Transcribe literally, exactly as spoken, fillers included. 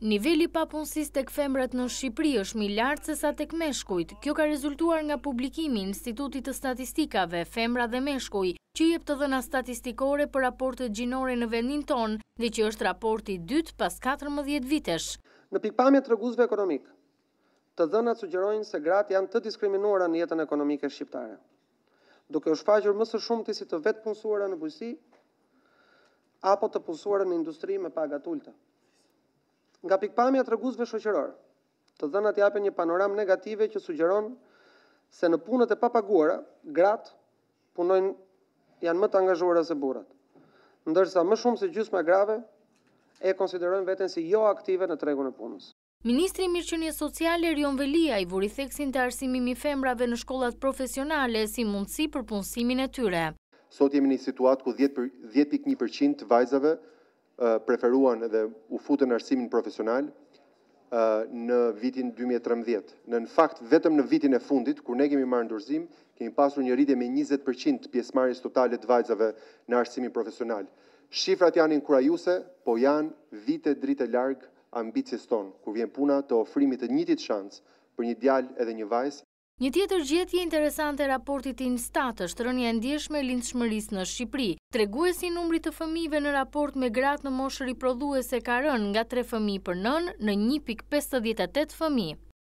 Niveli papunësisë tek femrat në Shqipëri është më i lartë se sa tek meshkujt. Kjo ka rezultuar nga publikimi i Institutit të Statistikave Femra dhe Meshkuj, që jep të dhëna statistikore për raportet gjinore në vendin tonë dhe që është raporti i dytë pas katërmbëdhjetë vitesh. Në pikpamje treguesve ekonomik, të dhënat sugjerojnë se gratë janë të diskriminuara në jetën ekonomike shqiptare, duke u shfaqur më së shumti si të vetë punësuara në bujqësi apo të punësuara në industri me paga të ulta. Nga pikpamja treguesve shoqëror, të dhënat japin një panoramë negative që sugjeron se në punët e papaguara, gratë punojnë janë më të angazhuara se burrat, ndërsa më shumë se gjysma e grave e konsiderojnë veten si jo aktive në tregun e punës. Ministri i Mirëqenies Sociale Erion Velia i vuri theksin të arsimimi femrave në shkollat profesionale si mundësi për punësimin e tyre. Sot jemi në një situatë ku dhjetë pikë një përqind të vajzave uh, preferuan edhe u futën në arsimin profesional uh, në vitin dy mijë e trembëdhjetë. Në në fakt, vetëm në vitin e fundit, kur ne kemi marrë ndorëzim, kemi pasur një rritje me njëzet përqind të pjesëmarrjes totale të vajzave në arsimin profesional. Shifrat janë inkurajuese, po janë vite drite larg ambicjes tonë, kur vjen puna të ofrimit të njëjtit shans për një djalë edhe një vajzë. Një tjetër gjetje interesante e raportit të Instat është rënja e ndjeshme e lindshmërisë në Shqipëri. Treguesi i numrit të fëmijëve në raport me gratë në moshë riprodhuese ka rënë nga tre fëmijë për nën në një pikë pesëdhjetë e tetë fëmijë.